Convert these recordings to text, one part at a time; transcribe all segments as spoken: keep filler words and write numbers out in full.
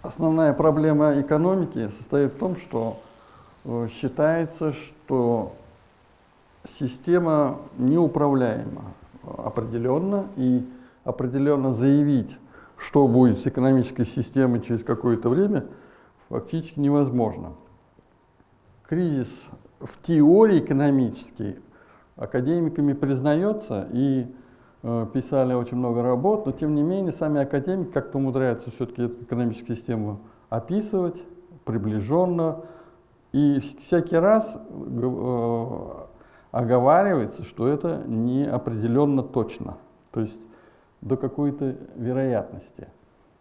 Основная проблема экономики состоит в том, что э, считается, что система неуправляема определенно, и определенно заявить, что будет с экономической системой через какое-то время, фактически невозможно. Кризис в теории экономической академиками признается, и э, писали очень много работ, но тем не менее сами академики как-то умудряются все-таки эту экономическую систему описывать приближенно, и всякий раз э, оговаривается, что это не определенно точно, то есть до какой-то вероятности.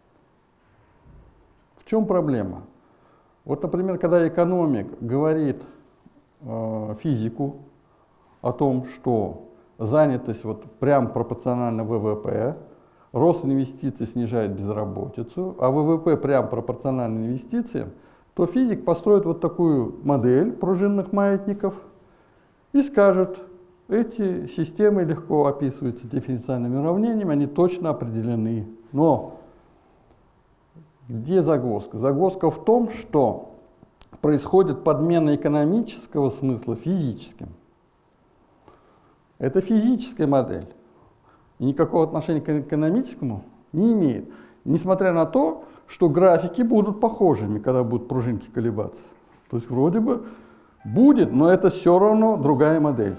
В чем проблема? Вот, например, когда экономик говорит э, физику о том, что занятость вот прям пропорциональна вэ вэ пэ, рост инвестиций снижает безработицу, а вэ вэ пэ прям пропорционально инвестициям, то физик построит вот такую модель пружинных маятников и скажет, эти системы легко описываются дифференциальными уравнениями, они точно определены. Но где загвоздка? Загвоздка в том, что происходит подмена экономического смысла физическим. Это физическая модель, и никакого отношения к экономическому не имеет. Несмотря на то, что графики будут похожими, когда будут пружинки колебаться. То есть вроде бы будет, но это все равно другая модель.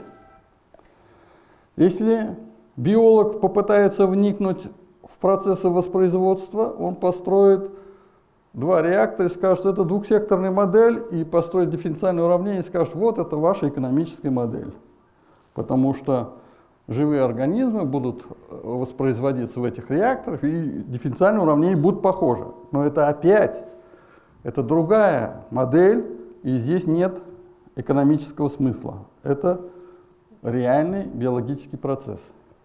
Если биолог попытается вникнуть в процессы воспроизводства, он построит два реактора и скажет, это двухсекторная модель, и построит дифференциальное уравнение и скажет, вот это ваша экономическая модель. Потому что живые организмы будут воспроизводиться в этих реакторах, и дифференциальные уравнения будут похожи. Но это опять, это другая модель, и здесь нет экономического смысла. Это реальный биологический процесс.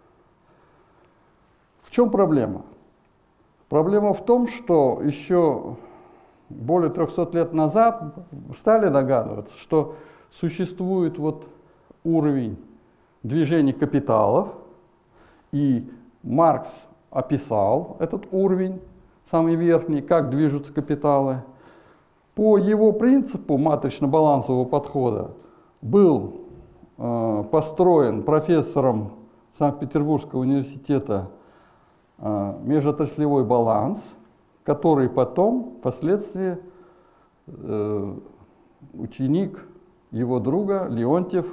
В чем проблема? Проблема в том, что еще более трёхсот лет назад стали догадываться, что существует вот уровень движения капиталов, и Маркс описал этот уровень, самый верхний, как движутся капиталы. По его принципу матрично-балансового подхода был э, построен профессором Санкт-Петербургского университета э, межотраслевой баланс, который потом, впоследствии, э, ученик его друга Леонтьев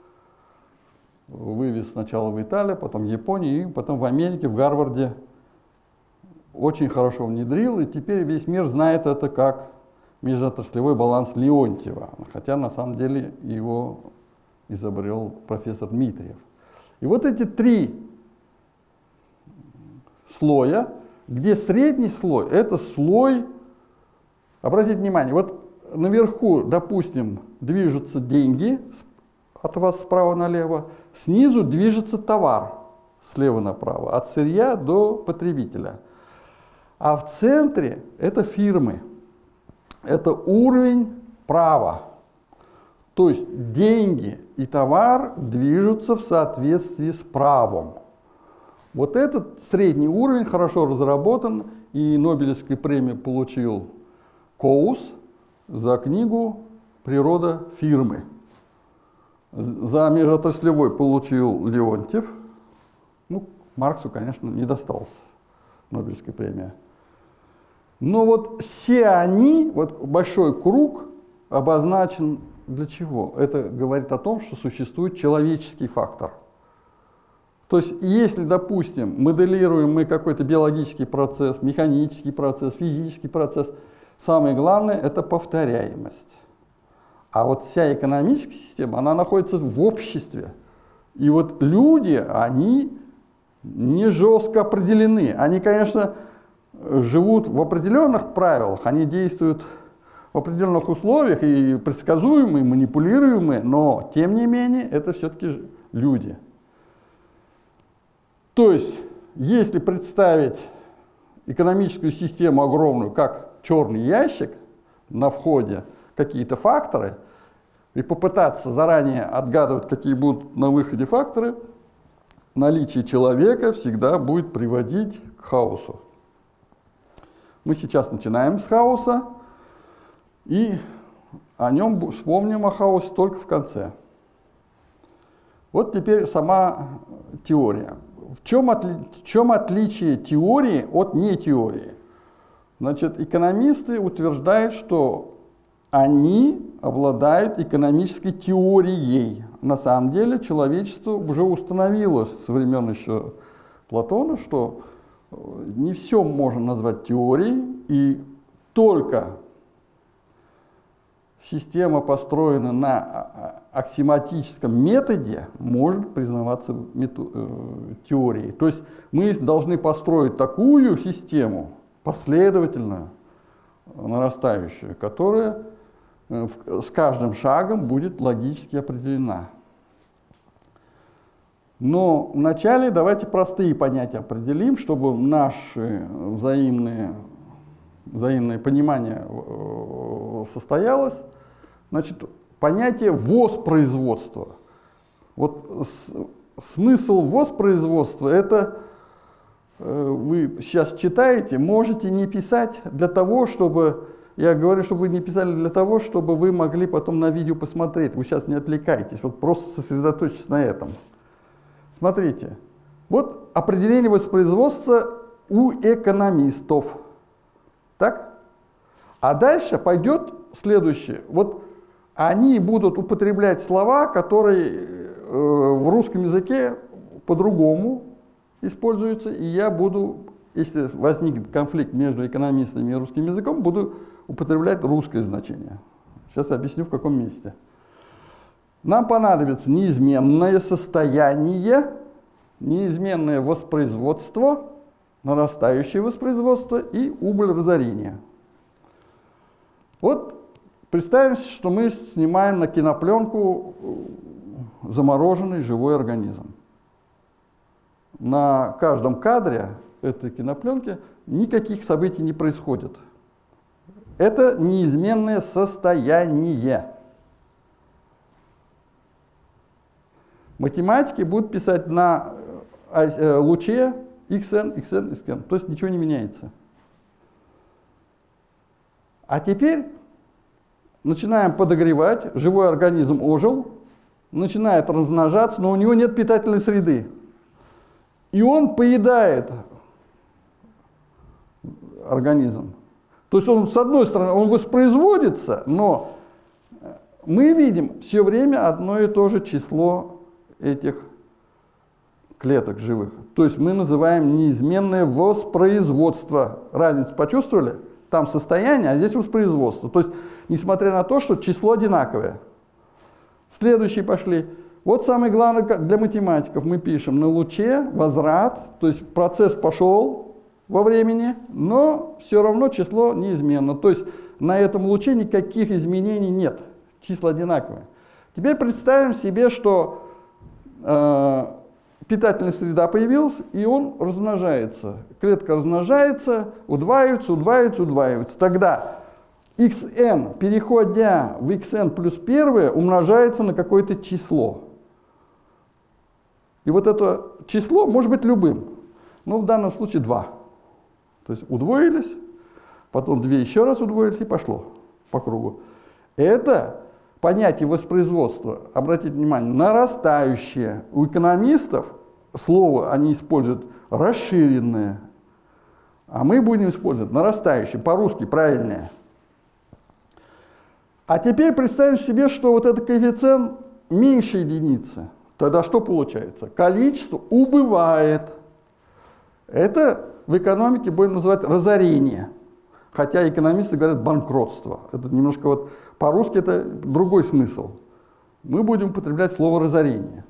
вывез сначала в Италию, потом в Японию, и потом в Америке, в Гарварде очень хорошо внедрил, и теперь весь мир знает это как межотраслевой баланс Леонтьева, хотя на самом деле его изобрел профессор Дмитриев. И вот эти три слоя, где средний слой, это слой, обратите внимание, вот наверху, допустим, движутся деньги от вас справа налево, снизу движется товар слева направо, от сырья до потребителя. А в центре это фирмы, это уровень права. То есть деньги и товар движутся в соответствии с правом. Вот этот средний уровень хорошо разработан, и Нобелевскую премию получил Коус за книгу «Природа фирмы». За межотраслевой получил Леонтьев. Ну, Марксу, конечно, не досталась Нобелевская премия. Но вот все они, вот большой круг обозначен для чего? Это говорит о том, что существует человеческий фактор. То есть, если, допустим, моделируем мы какой-то биологический процесс, механический процесс, физический процесс, самое главное – это повторяемость. А вот вся экономическая система, она находится в обществе. И вот люди, они не жестко определены. Они, конечно, живут в определенных правилах, они действуют в определенных условиях и предсказуемые, манипулируемые, но, тем не менее, это все-таки люди. То есть, если представить экономическую систему огромную, как черный ящик, на входе какие-то факторы, и попытаться заранее отгадывать, какие будут на выходе факторы, наличие человека всегда будет приводить к хаосу. Мы сейчас начинаем с хаоса, и о нем вспомним, о хаосе, только в конце. Вот теперь сама теория. В чем, отли... в чем отличие теории от нетеории? Значит, экономисты утверждают, что они обладают экономической теорией. На самом деле человечество уже установило со времен еще Платона, что не все можно назвать теорией, и только система, построена на аксиоматическом методе, может признаваться теорией. То есть мы должны построить такую систему, последовательную, нарастающую, которая с каждым шагом будет логически определена. Но вначале давайте простые понятия определим, чтобы наше взаимное, взаимное понимание состоялось. Значит, понятие воспроизводства. Вот с, смысл воспроизводства — это э, вы сейчас читаете, можете не писать для того, чтобы, я говорю, чтобы вы не писали для того, чтобы вы могли потом на видео посмотреть. Вы сейчас не отвлекайтесь, вот просто сосредоточьтесь на этом. Смотрите, вот определение воспроизводства у экономистов. Так? А дальше пойдет следующее. Вот они будут употреблять слова, которые э, в русском языке по-другому используются, и я буду, если возникнет конфликт между экономистами и русским языком, буду употреблять русское значение. Сейчас объясню, в каком месте. Нам понадобится неизменное состояние, неизменное воспроизводство, нарастающее воспроизводство и убыль разорения. Вот представим, что мы снимаем на кинопленку замороженный живой организм. На каждом кадре этой кинопленки никаких событий не происходит. Это неизменное состояние. Математики будут писать на луче xn, xn, xn, то есть ничего не меняется. А теперь начинаем подогревать, живой организм ожил, начинает размножаться, но у него нет питательной среды. И он поедает организм. То есть он, с одной стороны, он воспроизводится, но мы видим все время одно и то же число этих клеток живых. То есть мы называем неизменное воспроизводство. Разницу почувствовали? Там состояние, а здесь воспроизводство. То есть, несмотря на то, что число одинаковое. Следующие пошли. Вот самое главное для математиков. Мы пишем на луче возврат, то есть процесс пошел во времени, но все равно число неизменно. То есть на этом луче никаких изменений нет. Числа одинаковые. Теперь представим себе, что э, питательная среда появилась, и он размножается. Клетка размножается, удваивается, удваивается, удваивается. Тогда xn, переходя в xn плюс первое, умножается на какое-то число. И вот это число может быть любым. Но в данном случае два. То есть удвоились, потом две еще раз удвоились, и пошло по кругу. Это понятие воспроизводства, обратите внимание, нарастающее. У экономистов слово они используют расширенное, а мы будем использовать нарастающее, по-русски правильнее. А теперь представим себе, что вот этот коэффициент меньше единицы. Тогда что получается? Количество убывает. Это в экономике будем называть разорение. Хотя экономисты говорят банкротство. Это немножко вот по-русски это другой смысл. Мы будем употреблять слово разорение.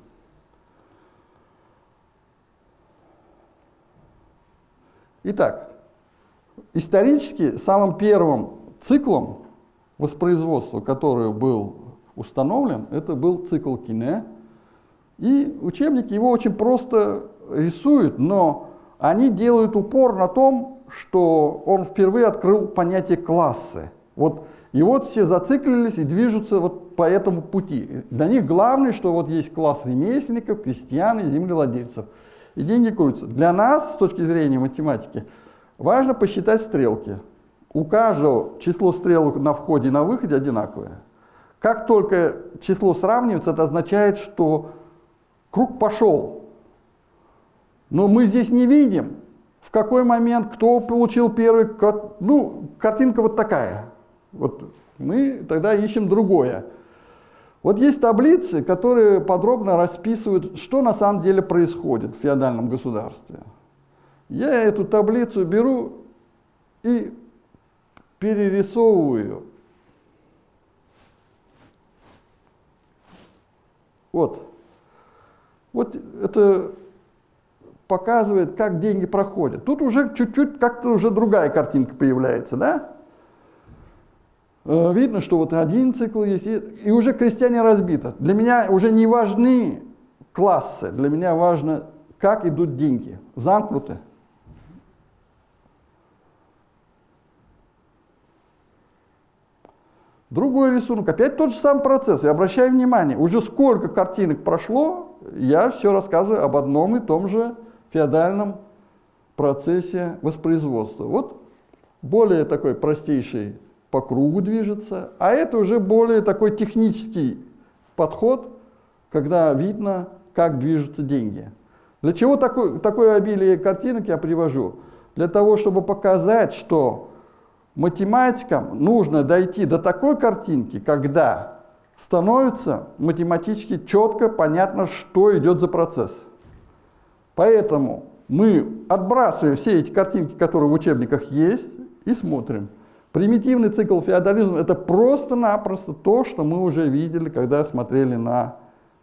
Итак, исторически самым первым циклом воспроизводства, который был установлен, это был цикл Кине. И учебники его очень просто рисуют, но они делают упор на том, что он впервые открыл понятие классы. Вот, и вот все зациклились и движутся вот по этому пути. Для них главное, что вот есть класс ремесленников, крестьян и землевладельцев. И деньги крутятся. Для нас, с точки зрения математики, важно посчитать стрелки. у каждого число стрелок на входе и на выходе одинаковое. Как только число сравнивается, это означает, что круг пошел. Но мы здесь не видим, в какой момент, кто получил первый. Ну, картинка вот такая. Вот мы тогда ищем другое. Вот есть таблицы, которые подробно расписывают, что на самом деле происходит в феодальном государстве. Я эту таблицу беру и перерисовываю. Вот. Вот это показывает, как деньги проходят. Тут уже чуть-чуть как-то уже другая картинка появляется, да? Видно, что вот один цикл есть, и, и уже крестьяне разбито. Для меня уже не важны классы, для меня важно, как идут деньги. Замкнуты. Другой рисунок, опять тот же самый процесс. И обращаю внимание, уже сколько картинок прошло, я все рассказываю об одном и том же феодальном процессе воспроизводства. Вот более такой простейший по кругу движется, а это уже более такой технический подход, когда видно, как движутся деньги. Для чего такое, такое обилие картинок я привожу? Для того, чтобы показать, что математикам нужно дойти до такой картинки, когда становится математически четко понятно, что идет за процесс. Поэтому мы отбрасываем все эти картинки, которые в учебниках есть, и смотрим. Примитивный цикл феодализма – это просто-напросто то, что мы уже видели, когда смотрели на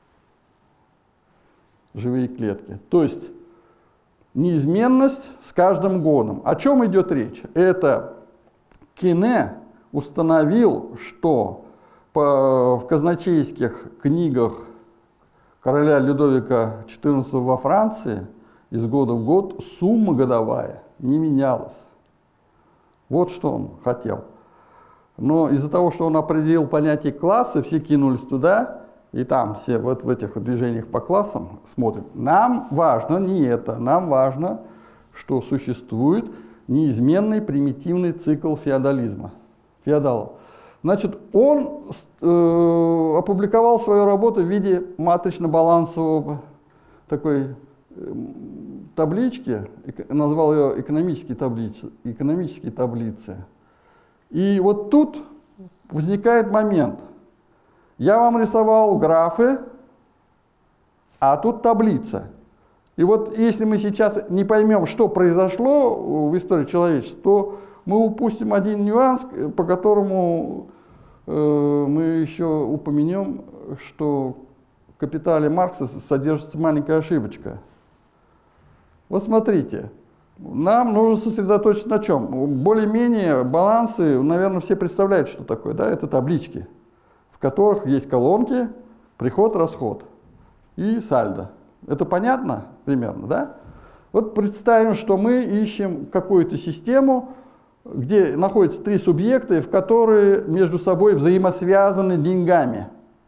живые клетки. То есть неизменность с каждым годом. О чем идет речь? Это Кене установил, что по, в казначейских книгах короля Людовика четырнадцатого во Франции из года в год сумма годовая не менялась. Вот что он хотел. Но из-за того, что он определил понятие класса, все кинулись туда, и там все вот в этих движениях по классам смотрят. Нам важно не это, нам важно, что существует неизменный примитивный цикл феодализма, феодалов. Значит, он э, опубликовал свою работу в виде матрично-балансового такой э, таблички, назвал ее экономические таблицы, экономические таблицы. И вот тут возникает момент. Я вам рисовал графы, а тут таблица. И вот если мы сейчас не поймем, что произошло в истории человечества, то мы упустим один нюанс, по которому э, мы еще упомянем, что в «Капитале» Маркса содержится маленькая ошибочка. Вот смотрите, нам нужно сосредоточиться на чем? Более-менее балансы, наверное, все представляют, что такое, да? Это таблички, в которых есть колонки, приход, расход и сальдо. Это понятно примерно, да? Вот представим, что мы ищем какую-то систему, где находятся три субъекта, в которые между собой взаимосвязаны деньгами.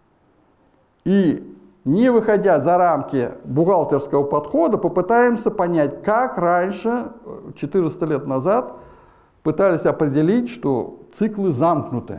И не выходя за рамки бухгалтерского подхода, попытаемся понять, как раньше, четыреста лет назад, пытались определить, что циклы замкнуты.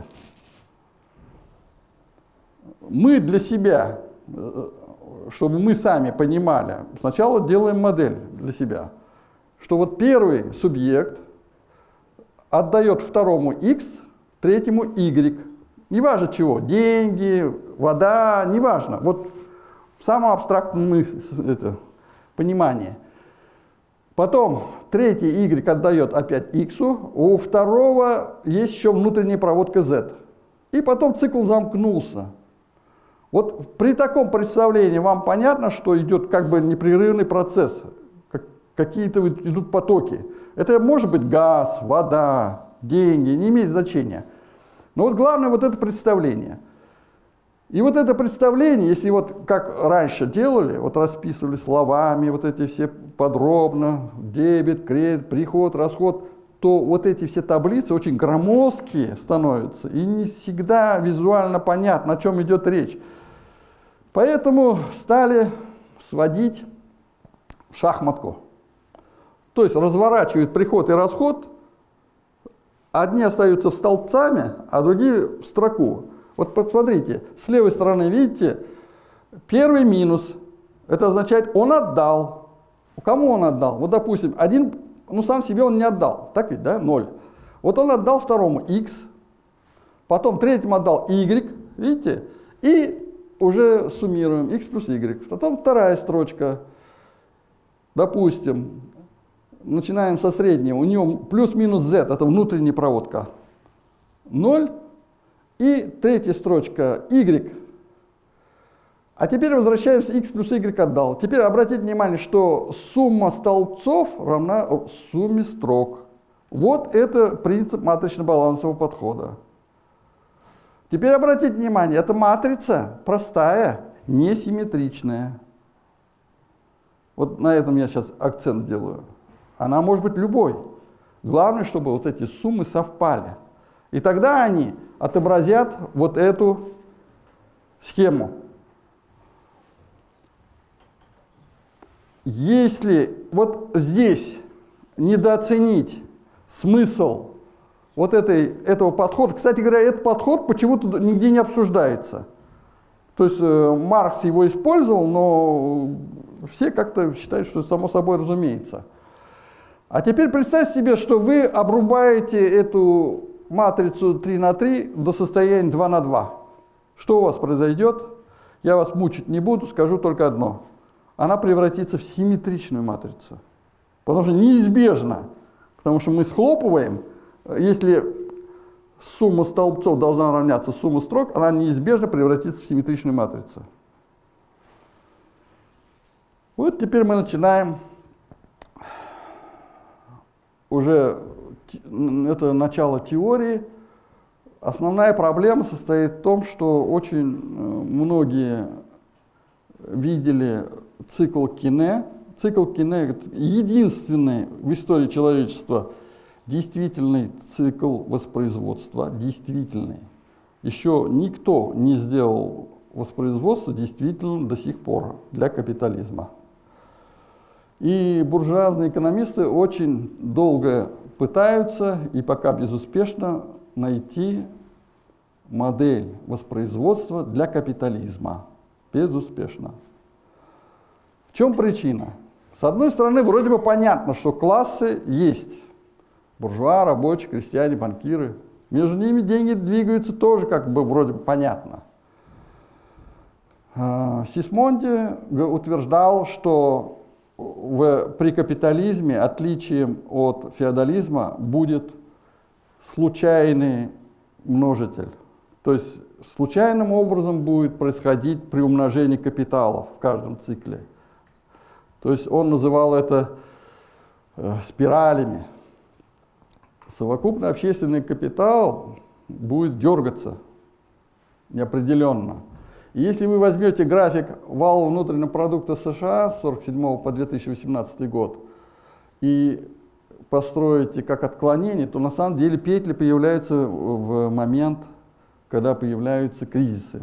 Мы для себя, чтобы мы сами понимали, сначала делаем модель для себя, что вот первый субъект отдает второму x, третьему y. Неважно чего, деньги, вода, неважно. Вот в самом абстрактном это, понимании. Потом третий y отдает опять x, у второго есть еще внутренняя проводка z. И потом цикл замкнулся. Вот при таком представлении вам понятно, что идет как бы непрерывный процесс, как, какие-то идут потоки. Это может быть газ, вода, деньги, не имеет значения. Но вот главное вот это представление. И вот это представление, если вот как раньше делали, вот расписывали словами, вот эти все подробно, дебет, кредит, приход, расход, то вот эти все таблицы очень громоздкие становятся, и не всегда визуально понятно, о чем идет речь. Поэтому стали сводить в шахматку. То есть разворачивают приход и расход одни остаются столбцами, а другие в строку. Вот посмотрите, с левой стороны, видите, первый минус. Это означает, он отдал. Кому он отдал? Вот, допустим, один, ну, сам себе он не отдал. Так ведь, да? Ноль. Вот он отдал второму x, потом третьему отдал y, видите? И уже суммируем x плюс y. Потом вторая строчка. Допустим, начинаем со среднего. У него плюс-минус z, это внутренняя проводка. ноль. И третья строчка y. А теперь возвращаемся, x плюс y отдал. Теперь обратите внимание, что сумма столбцов равна сумме строк. Вот это принцип матрично-балансового подхода. Теперь обратите внимание, эта матрица простая, несимметричная. Вот на этом я сейчас акцент делаю. Она может быть любой. Главное, чтобы вот эти суммы совпали. И тогда они отобразят вот эту схему. Если вот здесь недооценить смысл вот этой, этого подхода, кстати говоря, этот подход почему-то нигде не обсуждается. То есть э, Маркс его использовал, но все как-то считают, что это само собой разумеется. А теперь представьте себе, что вы обрубаете эту матрицу три на три до состояния два на два. Что у вас произойдет? Я вас мучить не буду, скажу только одно. Она превратится в симметричную матрицу. Потому что неизбежно, потому что мы схлопываем, если сумма столбцов должна равняться сумме строк, она неизбежно превратится в симметричную матрицу. Вот теперь мы начинаем уже, это начало теории. Основная проблема состоит в том, что очень многие видели цикл Кине. Цикл Кине – это единственный в истории человечества действительный цикл воспроизводства, действительный. Еще никто не сделал воспроизводство действительным до сих пор для капитализма. И буржуазные экономисты очень долго пытаются, и пока безуспешно, найти модель воспроизводства для капитализма. Безуспешно. В чем причина? С одной стороны, вроде бы понятно, что классы есть. Буржуа, рабочие, крестьяне, банкиры. Между ними деньги двигаются тоже как бы вроде бы понятно. Сисмонди утверждал, что в, при капитализме отличием от феодализма будет случайный множитель. То есть случайным образом будет происходить приумножение капиталов в каждом цикле. То есть он называл это э, спиралями. Совокупный общественный капитал будет дергаться неопределенно. И если вы возьмете график валового внутреннего продукта США с сорок седьмого по две тысячи восемнадцатый год и построите как отклонение, то на самом деле петли появляются в момент, когда появляются кризисы.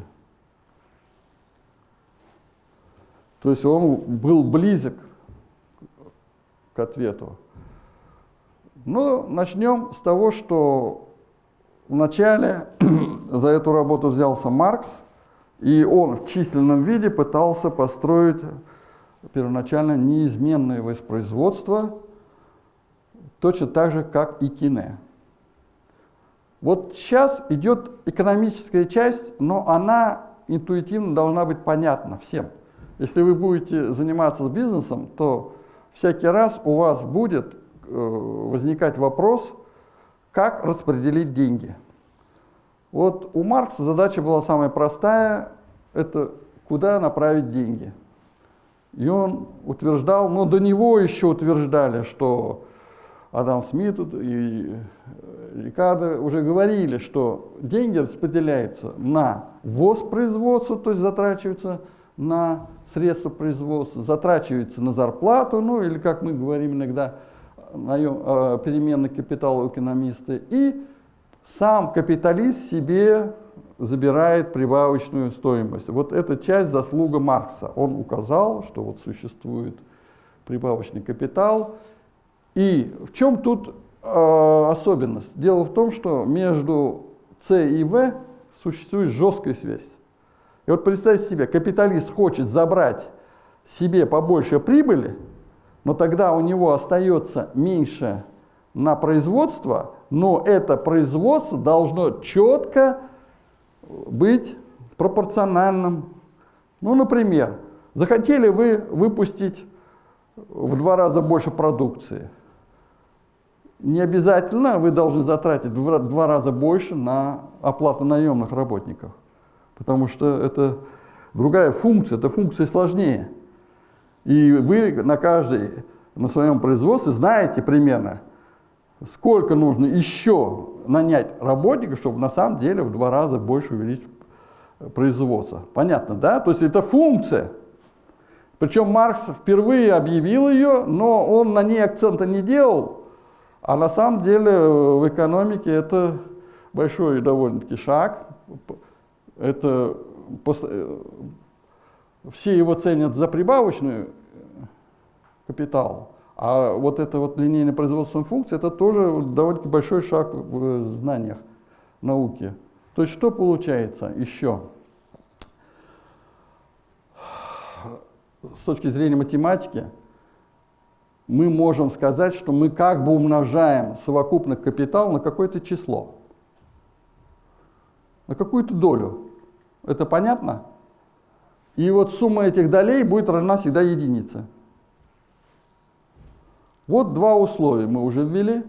То есть он был близок к ответу. Но начнем с того, что вначале за эту работу взялся Маркс, и он в численном виде пытался построить первоначально неизменное воспроизводство, точно так же, как и Кине. Вот сейчас идет экономическая часть, но она интуитивно должна быть понятна всем. Если вы будете заниматься бизнесом, то всякий раз у вас будет э, возникать вопрос, как распределить деньги. Вот у Маркса задача была самая простая, это куда направить деньги. И он утверждал, но до него еще утверждали, что Адам Смит и Рикардо уже говорили, что деньги распределяются на воспроизводство, то есть затрачиваются на средства производства, затрачиваются на зарплату, ну или, как мы говорим иногда, наем, переменный капитал у экономисты, и сам капиталист себе забирает прибавочную стоимость. Вот эта часть заслуга Маркса. Он указал, что вот существует прибавочный капитал. И в чем тут э, особенность? Дело в том, что между С и В существует жесткая связь. И вот представьте себе, капиталист хочет забрать себе побольше прибыли, но тогда у него остается меньше на производство, но это производство должно четко быть пропорциональным. Ну, например, захотели вы выпустить в два раза больше продукции. Не обязательно вы должны затратить в два раза больше на оплату наемных работников, потому что это другая функция, эта функция сложнее. И вы на каждой, на своем производстве знаете примерно, сколько нужно еще нанять работников, чтобы на самом деле в два раза больше увеличить производство. Понятно, да? То есть это функция. Причем Маркс впервые объявил ее, но он на ней акцента не делал. А на самом деле в экономике это большой довольно-таки шаг. Это, все его ценят за прибавочный капитал, а вот эта вот линейная производственная функция, это тоже довольно-таки большой шаг в знаниях науки. То есть что получается еще? С точки зрения математики, мы можем сказать, что мы как бы умножаем совокупный капитал на какое-то число, на какую-то долю. Это понятно? И вот сумма этих долей будет равна всегда единице. Вот два условия мы уже ввели.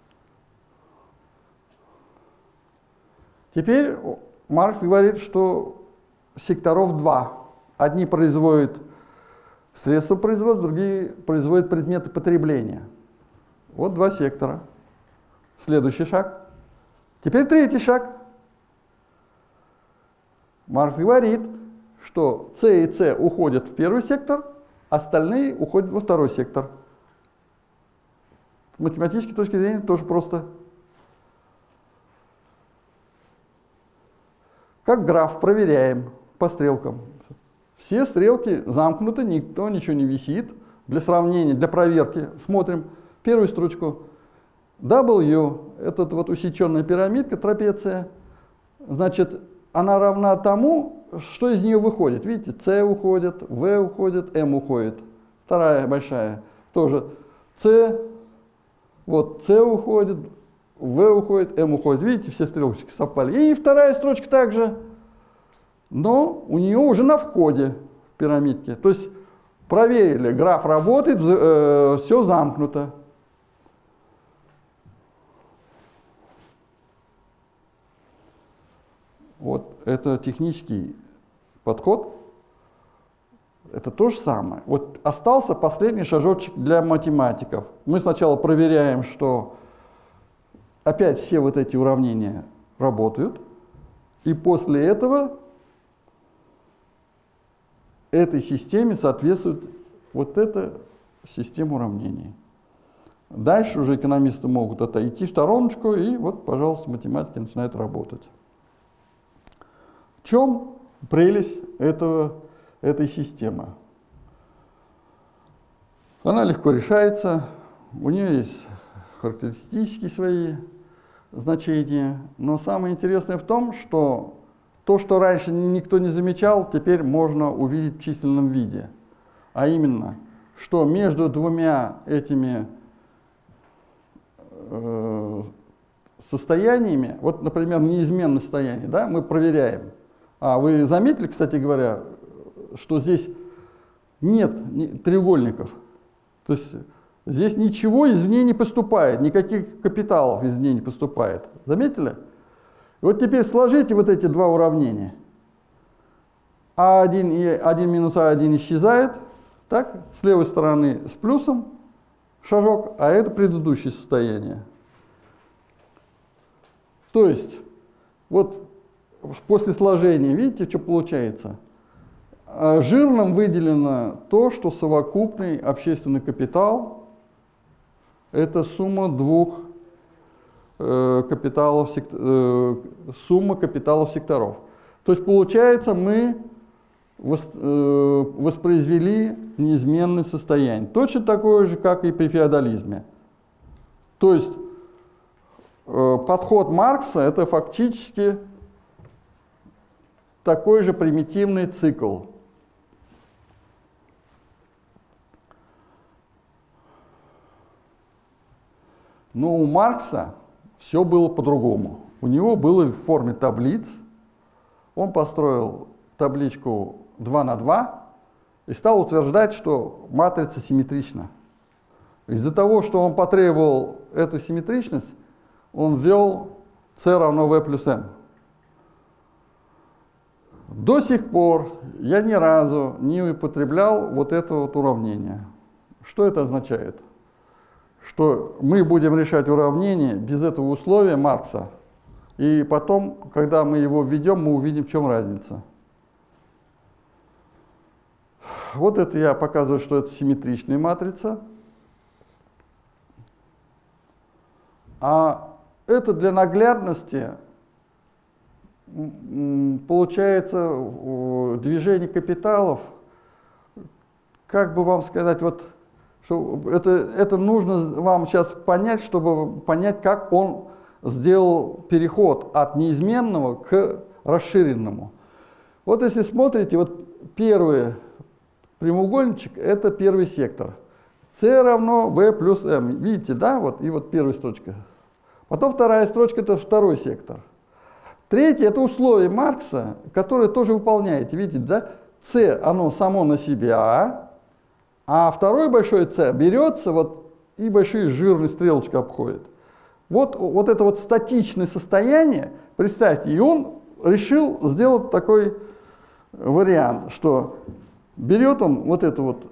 Теперь Маркс говорит, что секторов два. Одни производят средства производства, другие производят предметы потребления. Вот два сектора. Следующий шаг. Теперь третий шаг. Маркс говорит, что С и С уходят в первый сектор, остальные уходят во второй сектор. С математической точки зрения тоже просто. Как граф проверяем по стрелкам. Все стрелки замкнуты, никто ничего не висит. Для сравнения, для проверки смотрим первую строчку. W, это вот усеченная пирамидка, трапеция. Значит, она равна тому, что из нее выходит. Видите, С уходит, В уходит, М уходит. Вторая большая тоже С, вот С уходит, В уходит, М уходит. Видите, все стрелочки совпали. И вторая строчка также, но у нее уже на входе в пирамидке. То есть проверили, граф работает, э, все замкнуто. Вот это технический подход. Это то же самое. Вот остался последний шажочек для математиков. Мы сначала проверяем, что опять все вот эти уравнения работают. И после этого этой системе соответствует вот эта система уравнений. Дальше уже экономисты могут отойти в стороночку, и вот, пожалуйста, математики начинают работать. В чем прелесть этого, этой системы? Она легко решается, у нее есть характеристические свои значения, но самое интересное в том, что то, что раньше никто не замечал, теперь можно увидеть в численном виде. А именно, что между двумя этими э, состояниями, вот, например, неизменное состояние, да, мы проверяем. А вы заметили, кстати говоря, что здесь нет треугольников? То есть здесь ничего извне не поступает, никаких капиталов извне не поступает. Заметили? И вот теперь сложите вот эти два уравнения. а один и один минус а один исчезает. Так? С левой стороны с плюсом шажок, а это предыдущее состояние. То есть, вот после сложения, видите, что получается? Жирным выделено то, что совокупный общественный капитал – это сумма двух э, капиталов, сектор, э, сумма капиталов секторов. То есть, получается, мы вос, э, воспроизвели неизменное состояние. Точно такое же, как и при феодализме. То есть, э, подход Маркса — это фактически такой же примитивный цикл. Но у Маркса все было по-другому. У него было в форме таблиц. Он построил табличку два на два и стал утверждать, что матрица симметрична. Из-за того, что он потребовал эту симметричность, он ввел c равно v плюс m. До сих пор я ни разу не употреблял вот это вот уравнение. Что это означает? Что мы будем решать уравнение без этого условия Маркса, и потом, когда мы его введем, мы увидим, в чем разница. Вот это я показываю, что это симметричная матрица. А это для наглядности получается движение капиталов, как бы вам сказать, вот, что это, это нужно вам сейчас понять, чтобы понять, как он сделал переход от неизменного к расширенному. Вот если смотрите, вот первый прямоугольничек — это первый сектор. c равно v плюс m. Видите, да? Вот, и вот первая строчка. Потом вторая строчка — это второй сектор. Третье — это условие Маркса, которое тоже выполняете. Видите, да? c, оно само на себя, а второй большой c берется вот, и большие жирные стрелочки обходит. Вот, вот это вот статичное состояние, представьте, и он решил сделать такой вариант, что берет он вот это вот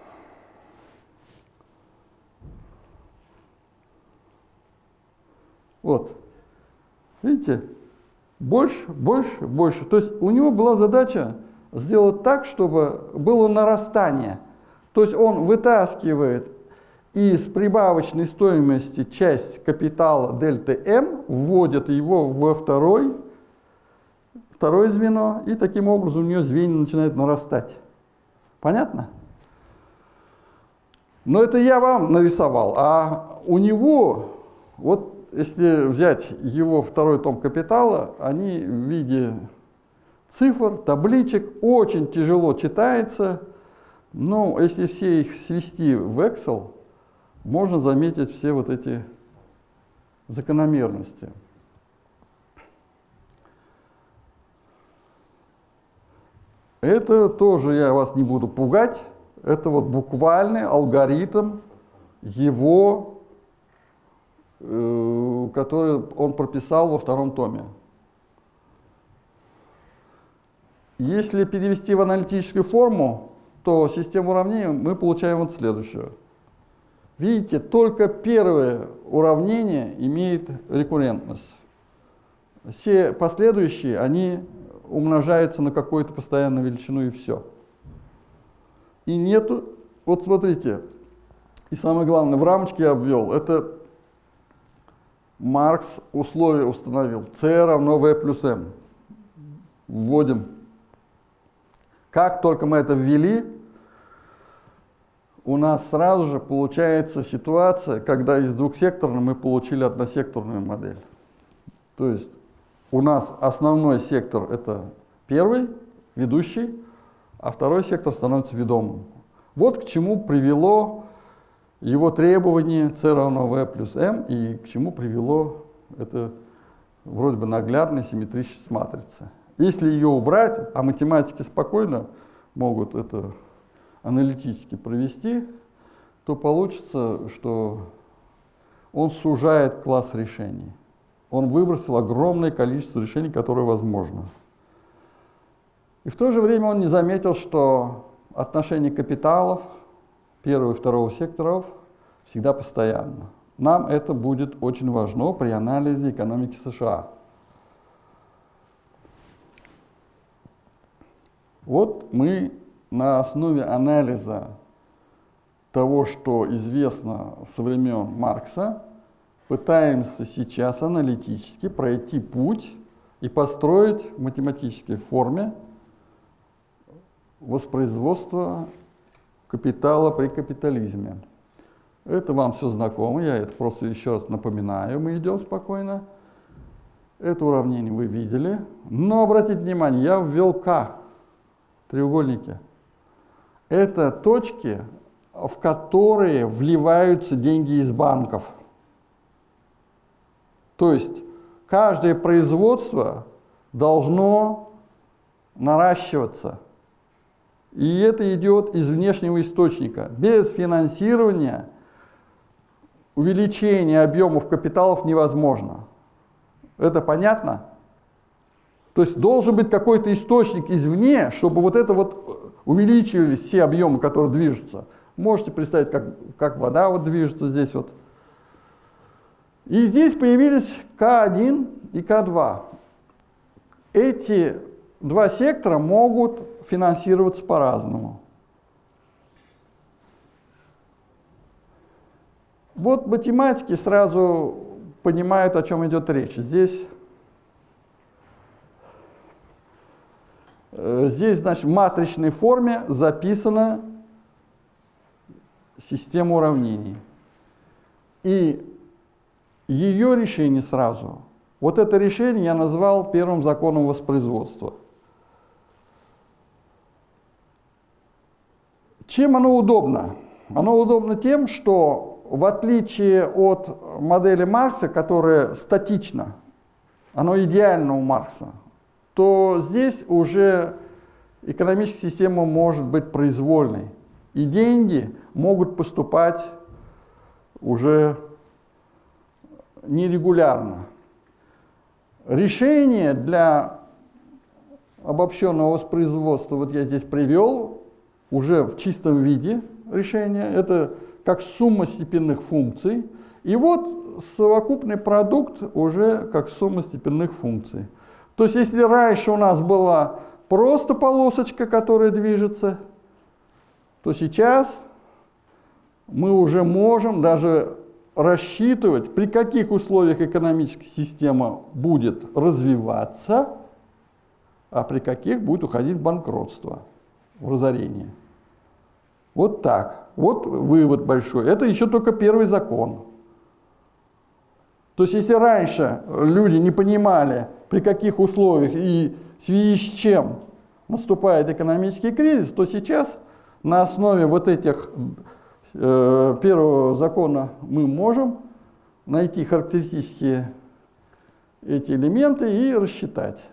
вот, видите, больше, больше, больше. То есть у него была задача сделать так, чтобы было нарастание. То есть он вытаскивает из прибавочной стоимости часть капитала дельта М, вводит его во второй, второе звено, и таким образом у нее звенья начинают нарастать. Понятно? Но это я вам нарисовал, а у него, вот если взять его второй том капитала, они в виде цифр, табличек, очень тяжело читается, но если все их свести в Excel, можно заметить все вот эти закономерности. Это тоже я вас не буду пугать. Это вот буквальный алгоритм его, э, который он прописал во втором томе. Если перевести в аналитическую форму, то систему уравнений мы получаем вот следующее. Видите, только первое уравнение имеет рекуррентность. Все последующие, они умножаются на какую-то постоянную величину, и все. И нету, вот смотрите, и самое главное, в рамочке я обвел, это Маркс условие установил, c равно v плюс m. Вводим. Как только мы это ввели, у нас сразу же получается ситуация, когда из двухсекторной мы получили односекторную модель. То есть у нас основной сектор — это первый, ведущий, а второй сектор становится ведомым. Вот к чему привело его требование c равно v плюс m и к чему привело это вроде бы наглядная симметричность матрицы. Если ее убрать, а математики спокойно могут это аналитически провести, то получится, что он сужает класс решений. Он выбросил огромное количество решений, которые возможно. И в то же время он не заметил, что отношение капиталов первого и второго секторов всегда постоянно. Нам это будет очень важно при анализе экономики США. Вот мы на основе анализа того, что известно со времен Маркса, пытаемся сейчас аналитически пройти путь и построить в математической форме воспроизводство капитала при капитализме. Это вам все знакомо, я это просто еще раз напоминаю, мы идем спокойно. Это уравнение вы видели. Но обратите внимание, я ввел К, треугольники. Это точки, в которые вливаются деньги из банков. То есть каждое производство должно наращиваться. И это идет из внешнего источника. Без финансирования увеличение объемов капиталов невозможно. Это понятно? То есть должен быть какой-то источник извне, чтобы вот это вот увеличивались все объемы, которые движутся. Можете представить, как, как вода вот движется здесь вот. И здесь появились К один и К два. Эти два сектора могут финансироваться по-разному. Вот математики сразу понимают, о чем идет речь. Здесь, здесь, значит, в матричной форме записана система уравнений. И ее решение сразу. Вот это решение я назвал первым законом воспроизводства. Чем оно удобно? Оно удобно тем, что в отличие от модели Маркса, которая статична, оно идеально у Маркса, то здесь уже экономическая система может быть произвольной. И деньги могут поступать уже нерегулярно. Решение для обобщенного воспроизводства, вот я здесь привел, уже в чистом виде решение, это как сумма степенных функций. И вот совокупный продукт уже как сумма степенных функций. То есть если раньше у нас была просто полосочка, которая движется, то сейчас мы уже можем даже рассчитывать, при каких условиях экономическая система будет развиваться, а при каких будет уходить в банкротство, в разорение. Вот так. Вот вывод большой. Это еще только первый закон. То есть если раньше люди не понимали, при каких условиях и в связи с чем наступает экономический кризис, то сейчас на основе вот этих э, первого закона мы можем найти характеристические эти элементы и рассчитать.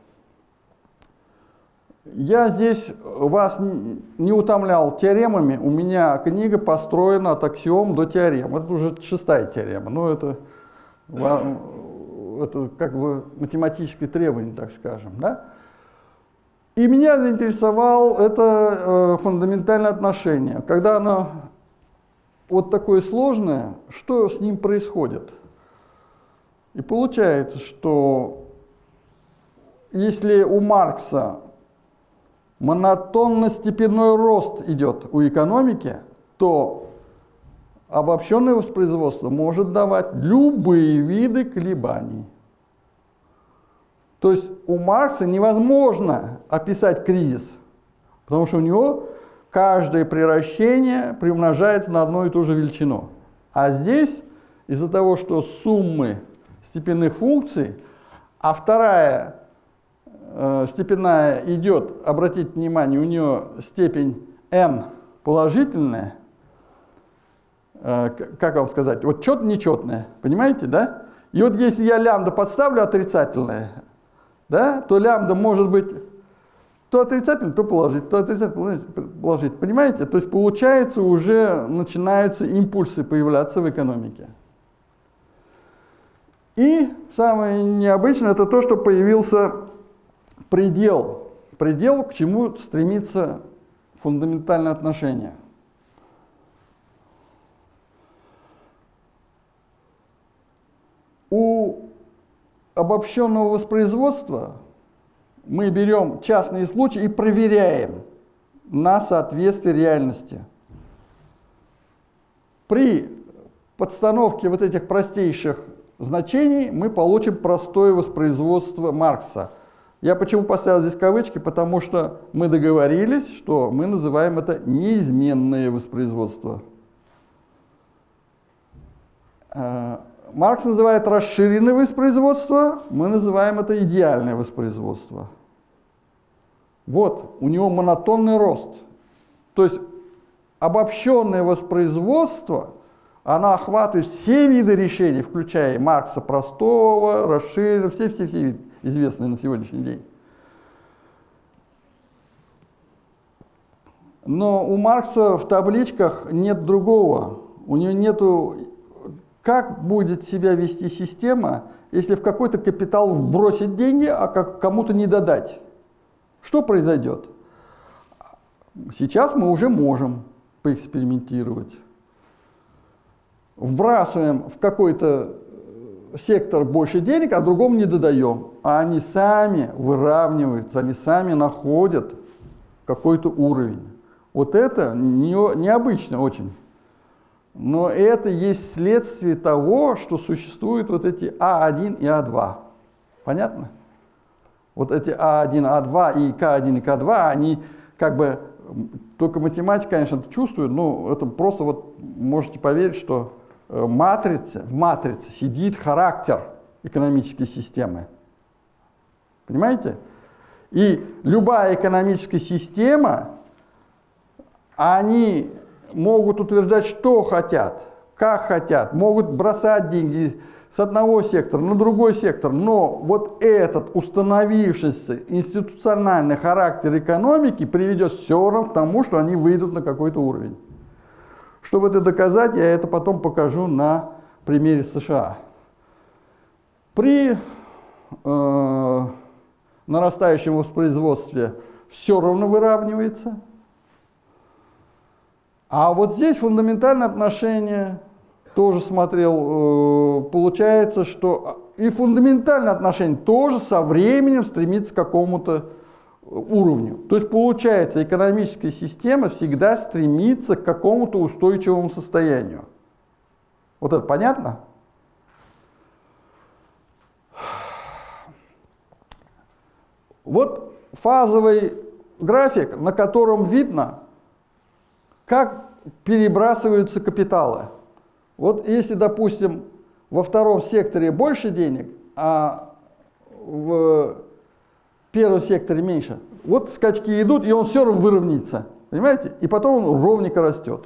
Я здесь вас не утомлял теоремами, у меня книга построена от аксиом до теорем. Это уже шестая теорема, но это, это как бы математическое требование, так скажем. Да? И меня заинтересовало это э, фундаментальное отношение. Когда оно вот такое сложное, что с ним происходит? И получается, что если у Маркса монотонно-степенной рост идет у экономики, то обобщенное воспроизводство может давать любые виды колебаний. То есть у Маркса невозможно описать кризис, потому что у него каждое приращение приумножается на одну и ту же величину. А здесь из-за того, что суммы степенных функций, а вторая степенная идет, обратите внимание, у нее степень n положительная, как вам сказать, вот четное, нечетное, понимаете, да? И вот если я лямбда подставлю отрицательное, да, то лямбда может быть то отрицательное, то положительное, то отрицательное, то положительное, понимаете? То есть получается уже начинаются импульсы появляться в экономике. И самое необычное это то, что появился предел, предел, к чему стремится фундаментальное отношение. У обобщенного воспроизводства мы берем частные случаи и проверяем на соответствие реальности. При подстановке вот этих простейших значений мы получим простое воспроизводство Маркса. Я почему поставил здесь кавычки? Потому что мы договорились, что мы называем это неизменное воспроизводство. Маркс называет расширенное воспроизводство, мы называем это идеальное воспроизводство. Вот, у него монотонный рост. То есть обобщенное воспроизводство, оно охватывает все виды решений, включая Маркса простого, расширенного, все-все-все виды, известные на сегодняшний день. Но у Маркса в табличках нет другого. У него нету, как будет себя вести система, если в какой-то капитал вбросить деньги, а как кому-то не додать. Что произойдет? Сейчас мы уже можем поэкспериментировать. Вбрасываем в какой-то сектор больше денег, а другому не додаем. А они сами выравниваются, они сами находят какой-то уровень. Вот это не, необычно очень. Но это есть следствие того, что существуют вот эти А один и А два. Понятно? Вот эти А один, А два и К один и К два, они как бы, только математика, конечно, это чувствует, но это просто вот можете поверить, что матрица, в матрице сидит характер экономической системы. Понимаете? И любая экономическая система, они могут утверждать, что хотят, как хотят, могут бросать деньги с одного сектора на другой сектор, но вот этот установившийся институциональный характер экономики приведет все равно к тому, что они выйдут на какой-то уровень. Чтобы это доказать, я это потом покажу на примере США. При э, нарастающем воспроизводстве все равно выравнивается. А вот здесь фундаментальное отношение, тоже смотрел, э, получается, что и фундаментальное отношение тоже со временем стремится к какому-то уровню. То есть получается, экономическая система всегда стремится к какому-то устойчивому состоянию. Вот это понятно? Вот фазовый график, на котором видно, как перебрасываются капиталы. Вот если, допустим, во втором секторе больше денег, а в первом секторе меньше, вот скачки идут, и он все равно выровняется. Понимаете? И потом он ровненько растет.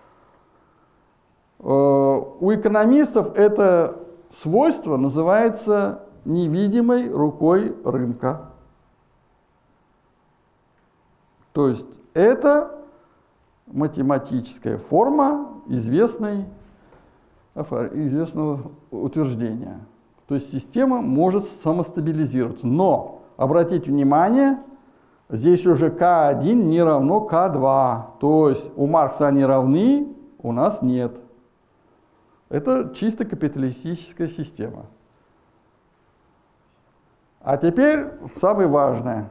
У экономистов это свойство называется невидимой рукой рынка. То есть это математическая форма известной, известного утверждения. То есть система может самостабилизироваться. Но, обратите внимание, здесь уже К один не равно К два. То есть у Маркса они равны, у нас нет. Это чисто капиталистическая система. А теперь самое важное.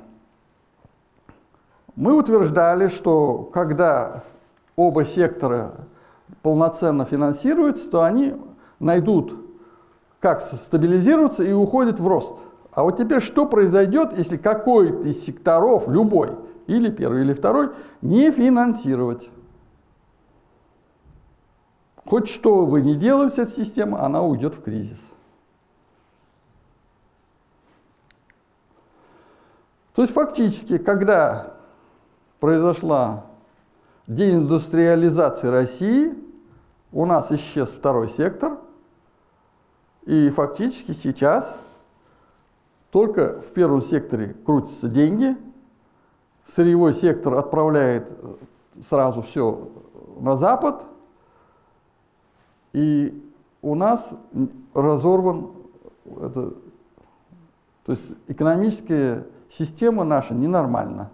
Мы утверждали, что когда оба сектора полноценно финансируются, то они найдут, как стабилизироваться и уходят в рост. А вот теперь что произойдет, если какой-то из секторов, любой, или первый, или второй, не финансировать? Хоть что бы ни делали с этой системой, она уйдет в кризис. То есть фактически, когда произошла деиндустриализация России, у нас исчез второй сектор, и фактически сейчас только в первом секторе крутятся деньги, сырьевой сектор отправляет сразу все на Запад, и у нас разорван, это, то есть экономическая система наша ненормальна.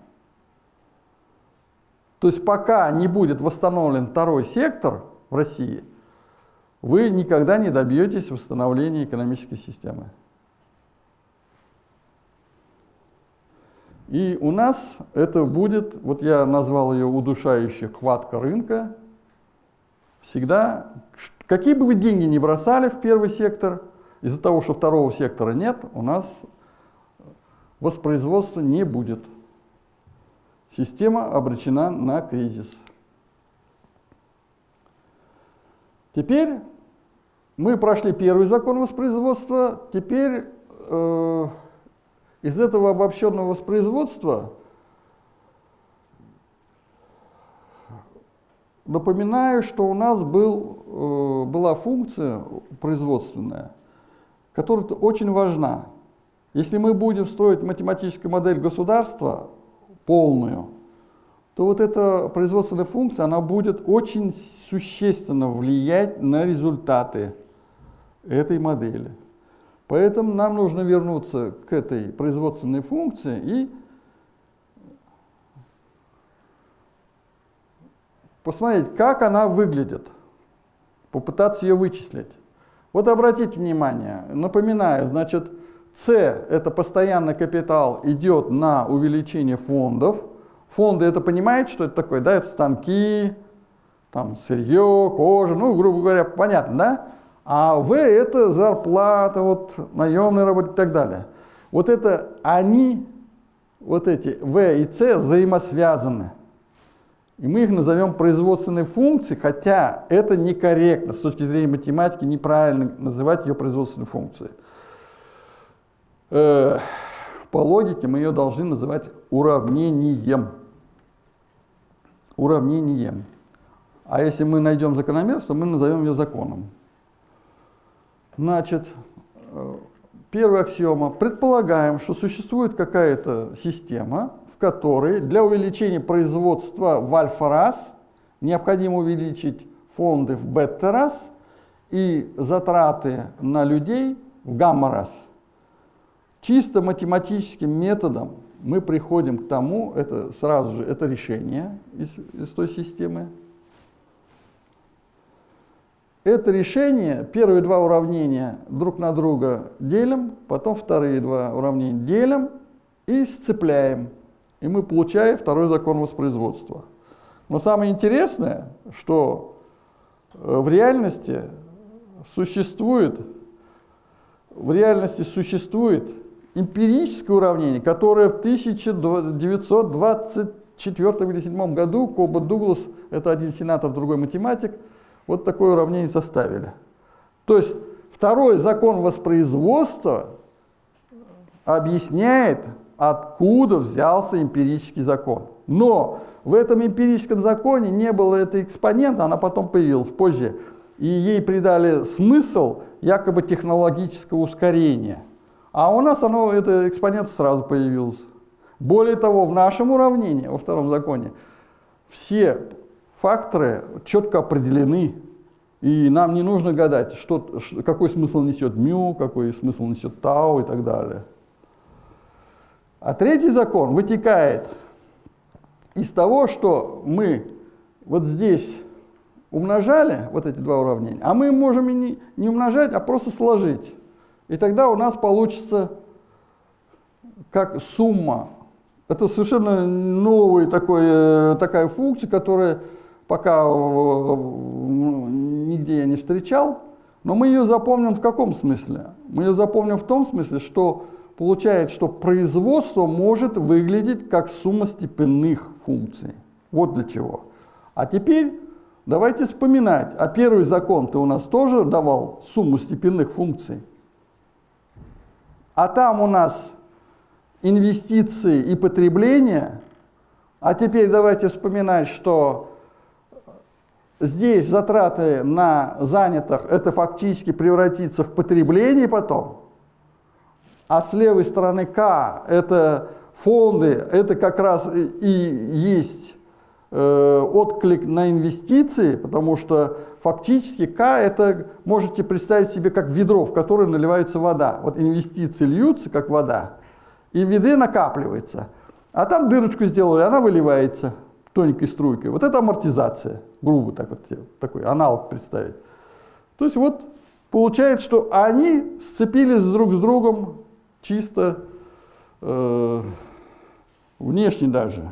То есть пока не будет восстановлен второй сектор в России, вы никогда не добьетесь восстановления экономической системы. И у нас это будет, вот я назвал ее удушающая хватка рынка, всегда, какие бы вы деньги ни бросали в первый сектор, из-за того, что второго сектора нет, у нас воспроизводства не будет. Система обречена на кризис. Теперь мы прошли первый закон воспроизводства, теперь э, из этого обобщенного воспроизводства напоминаю, что у нас был, э, была функция производственная, которая очень важна. Если мы будем строить математическую модель государства полную, то вот эта производственная функция, она будет очень существенно влиять на результаты этой модели. Поэтому нам нужно вернуться к этой производственной функции и посмотреть, как она выглядит, попытаться ее вычислить. Вот обратите внимание, напоминаю, значит, С – это постоянный капитал, идет на увеличение фондов. Фонды, это понимаете, что это такое? Да, это станки, там, сырье, кожа, ну, грубо говоря, понятно, да? А В – это зарплата, вот, наемные работы и так далее. Вот это они, вот эти В и С взаимосвязаны. И мы их назовем производственной функцией, хотя это некорректно, с точки зрения математики, неправильно называть ее производственной функцией. Э, по логике мы ее должны называть уравнением. Уравнением. А если мы найдем закономерность, то мы назовем ее законом. Значит, первая аксиома. Предполагаем, что существует какая-то система, в которой для увеличения производства в альфа раз необходимо увеличить фонды в бета раз и затраты на людей в гамма раз. Чисто математическим методом мы приходим к тому, это сразу же это решение из, из той системы. Это решение, первые два уравнения друг на друга делим, потом вторые два уравнения делим и сцепляем. И мы получаем второй закон воспроизводства. Но самое интересное, что в реальности существует, в реальности существует эмпирическое уравнение, которое в тысяча девятьсот двадцать четвёртом или двадцать седьмом году Кобот Дуглас, это один сенатор, другой математик, вот такое уравнение составили. То есть второй закон воспроизводства объясняет, откуда взялся эмпирический закон. Но в этом эмпирическом законе не было этой экспонента, она потом появилась позже, и ей придали смысл якобы технологического ускорения. А у нас оно, это экспонент сразу появился. Более того, в нашем уравнении, во втором законе, все факторы четко определены, и нам не нужно гадать, что, какой смысл несет мю, какой смысл несет тау и так далее. А третий закон вытекает из того, что мы вот здесь умножали вот эти два уравнения, а мы можем и не, не умножать, а просто сложить. И тогда у нас получится как сумма. Это совершенно новая такой, такая функция, которая пока нигде я не встречал, но мы ее запомним в каком смысле? Мы ее запомним в том смысле, что получается, что производство может выглядеть как сумма степенных функций. Вот для чего. А теперь давайте вспоминать. А первый закон-то у нас тоже давал сумму степенных функций. А там у нас инвестиции и потребление. А теперь давайте вспоминать, что здесь затраты на занятых, это фактически превратится в потребление потом. А с левой стороны К, это фонды, это как раз и есть э, отклик на инвестиции, потому что фактически К, это можете представить себе как ведро, в которое наливается вода. Вот инвестиции льются, как вода, и в ведре накапливается. А там дырочку сделали, она выливается тоненькой струйкой. Вот это амортизация, грубо так вот, такой аналог представить. То есть вот получается, что они сцепились друг с другом чисто э, внешне даже.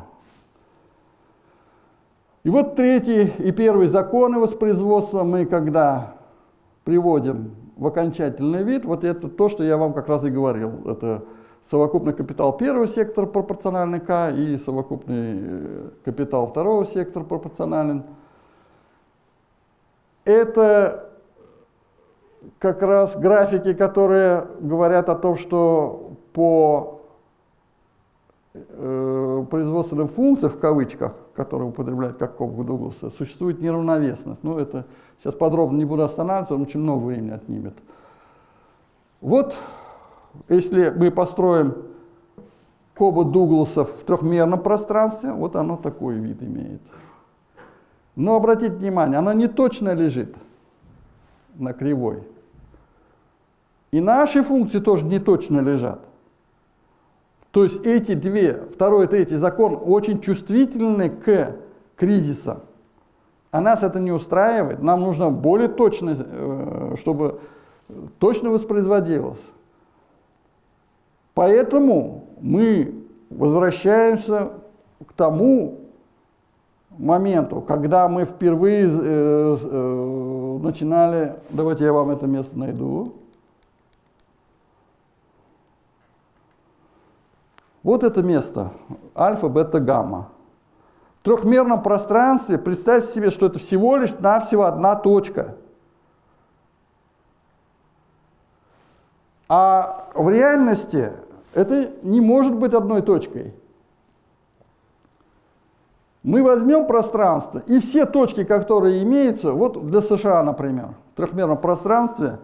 И вот третий и первый законы воспроизводства мы когда приводим в окончательный вид, вот это то, что я вам как раз и говорил. Это совокупный капитал первого сектора пропорциональный К и совокупный капитал второго сектора пропорционален. Это как раз графики, которые говорят о том, что по э, производственным функциям, в кавычках, которые употребляют как Кобба Дугласа, существует неравновесность. Ну, это сейчас подробно не буду останавливаться, он очень много времени отнимет. Вот, если мы построим Кобба Дугласа в трехмерном пространстве, вот оно такой вид имеет. Но обратите внимание, оно не точно лежит на кривой. И наши функции тоже не точно лежат. То есть эти две, второй и третий закон, очень чувствительны к кризисам. А нас это не устраивает. Нам нужно более точно, чтобы точно воспроизводилось. Поэтому мы возвращаемся к тому моменту, когда мы впервые э, э, начинали, давайте я вам это место найду. Вот это место, альфа, бета, гамма. В трехмерном пространстве представьте себе, что это всего лишь навсего одна точка. А в реальности это не может быть одной точкой. Мы возьмем пространство, и все точки, которые имеются, вот для США, например, в трехмерном пространстве,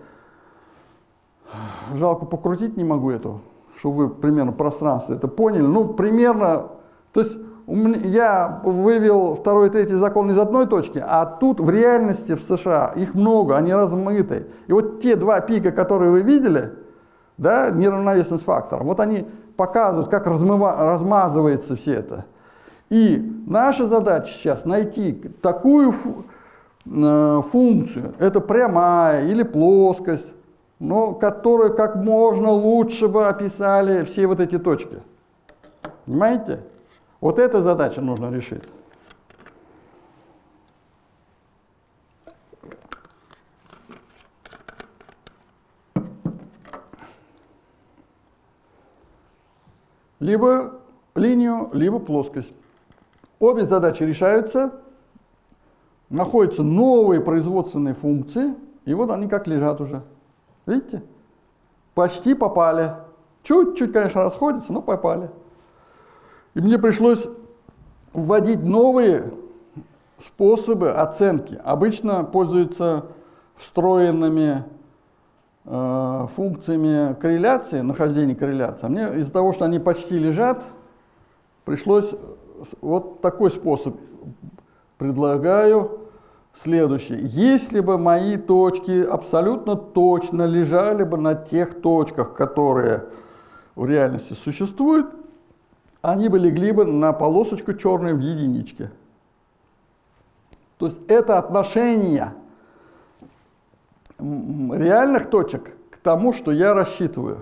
жалко, покрутить не могу эту, чтобы вы примерно пространство это поняли, ну, примерно, то есть я вывел второй и третий закон из одной точки, а тут в реальности в США их много, они размыты. И вот те два пика, которые вы видели, да, неравновесность фактора, вот они показывают, как размыва, размазывается все это. И наша задача сейчас найти такую функцию, это прямая или плоскость, но которую как можно лучше бы описали все вот эти точки. Понимаете? Вот эта задача нужно решить. Либо линию, либо плоскость. Обе задачи решаются, находятся новые производственные функции, и вот они как лежат уже. Видите? Почти попали. Чуть-чуть, конечно, расходятся, но попали. И мне пришлось вводить новые способы оценки. Обычно пользуются встроенными э, функциями корреляции, нахождения корреляции. А мне из-за того, что они почти лежат, пришлось вот такой способ. Предлагаю следующий. Если бы мои точки абсолютно точно лежали бы на тех точках, которые в реальности существуют, они бы легли бы на полосочку черную в единичке. То есть это отношение реальных точек к тому, что я рассчитываю.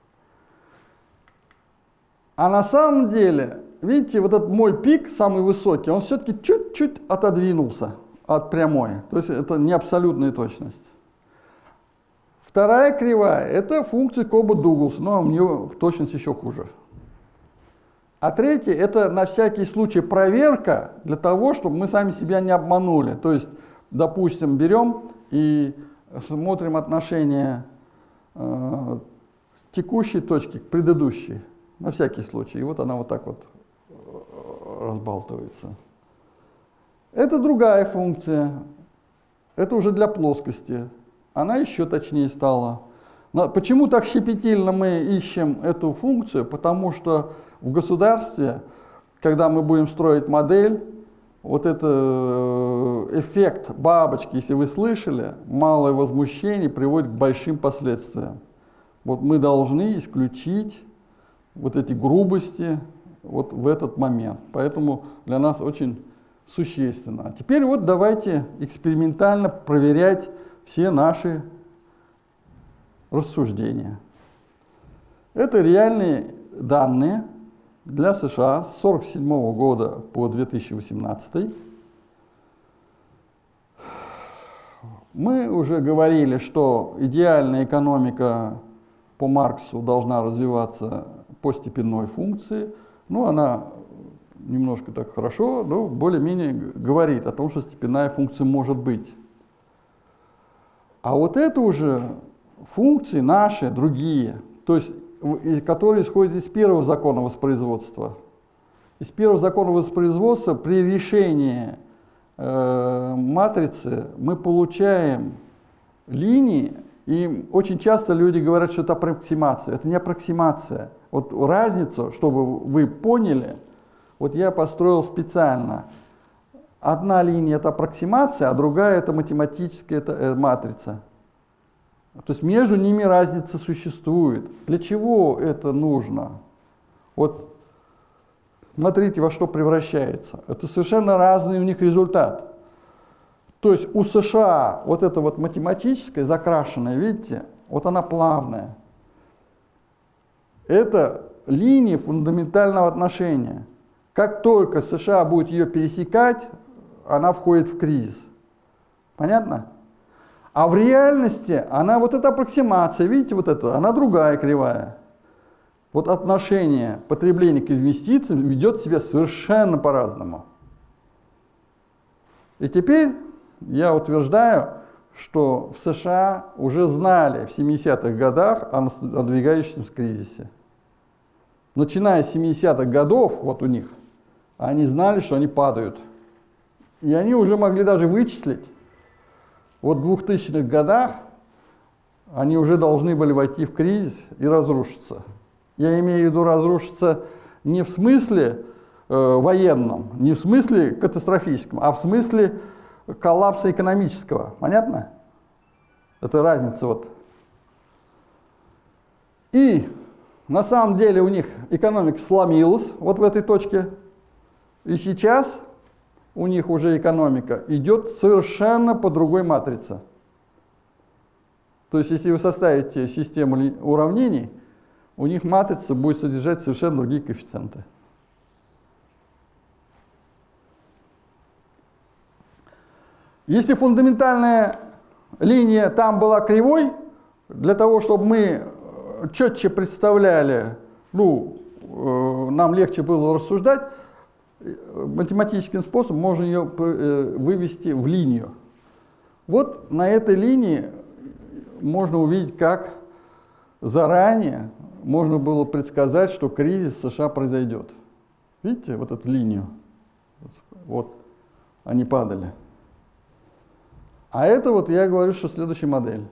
А на самом деле, видите, вот этот мой пик, самый высокий, он все-таки чуть-чуть отодвинулся от прямой. То есть это не абсолютная точность. Вторая кривая – это функция Кобба Дугласа, но у нее точность еще хуже. А третья – это на всякий случай проверка для того, чтобы мы сами себя не обманули. То есть, допустим, берем и смотрим отношение э, текущей точки к предыдущей. На всякий случай. И вот она вот так вот разбалтывается. Это другая функция. Это уже для плоскости. Она еще точнее стала. Но почему так щепетильно мы ищем эту функцию? Потому что в государстве, когда мы будем строить модель, вот этот эффект бабочки, если вы слышали, малое возмущение приводит к большим последствиям. Вот мы должны исключить вот эти грубости вот в этот момент. Поэтому для нас очень существенно. А теперь вот давайте экспериментально проверять все наши рассуждения. Это реальные данные для США с сорок седьмого года по две тысячи восемнадцатый. Мы уже говорили, что идеальная экономика по Марксу должна развиваться по степенной функции. Ну, она немножко так хорошо, но более-менее говорит о том, что степенная функция может быть. А вот это уже функции наши, другие, то есть, которые исходят из первого закона воспроизводства. Из первого закона воспроизводства при решении э, матрицы мы получаем линии, и очень часто люди говорят, что это аппроксимация. Это не аппроксимация. Вот разницу, чтобы вы поняли, вот я построил специально. Одна линия — это аппроксимация, а другая — это математическая это, э, матрица. То есть между ними разница существует. Для чего это нужно? Вот смотрите, во что превращается. Это совершенно разный у них результат. То есть у США вот эта вот математическая, закрашенная, видите, вот она плавная. Это линия фундаментального отношения. Как только США будет ее пересекать, она входит в кризис. Понятно? А в реальности она, вот эта аппроксимация, видите, вот это, она другая кривая. Вот отношение потребления к инвестициям ведет себя совершенно по-разному. И теперь я утверждаю, что в США уже знали в семидесятых годах о надвигающемся кризисе. Начиная с семидесятых годов, вот у них, они знали, что они падают. И они уже могли даже вычислить, вот в двухтысячных годах они уже должны были войти в кризис и разрушиться. Я имею в виду разрушиться не в смысле э, военном, не в смысле катастрофическом, а в смысле коллапса экономического. Понятно? Это разница вот. И на самом деле у них экономика сломилась вот в этой точке. И сейчас у них уже экономика идет совершенно по другой матрице. То есть, если вы составите систему уравнений, у них матрица будет содержать совершенно другие коэффициенты. Если фундаментальная линия там была кривой, для того, чтобы мы четче представляли, ну, нам легче было рассуждать, математическим способом можно ее вывести в линию. Вот на этой линии можно увидеть, как заранее можно было предсказать, что кризис в США произойдет. Видите, вот эту линию? Вот, они падали. А это вот я говорю, что следующая модель.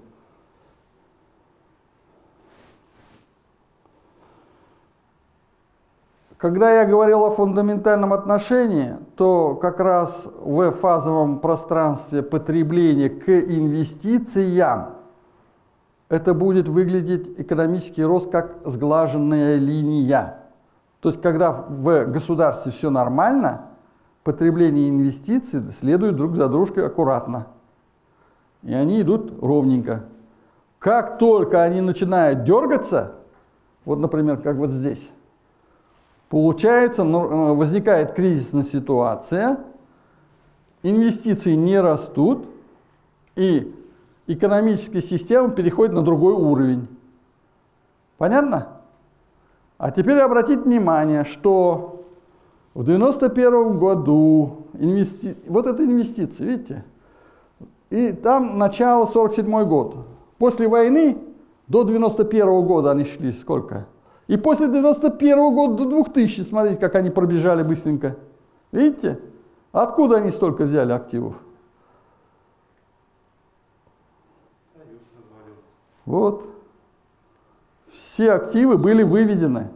Когда я говорил о фундаментальном отношении, то как раз в фазовом пространстве потребления к инвестициям это будет выглядеть экономический рост как сглаженная линия. То есть, когда в государстве все нормально, потребление и инвестиции следуют друг за дружкой аккуратно. И они идут ровненько. Как только они начинают дергаться, вот, например, как вот здесь, получается, возникает кризисная ситуация, инвестиции не растут, и экономическая система переходит на другой уровень. Понятно? А теперь обратите внимание, что в девяносто первом году, инвести... вот это инвестиции, видите? И там начало сорок седьмой год. После войны до девяносто первого года они шли сколько? И после девяносто первого года до двухтысячного, смотрите, как они пробежали быстренько. Видите? Откуда они столько взяли активов? Вот. Все активы были выведены.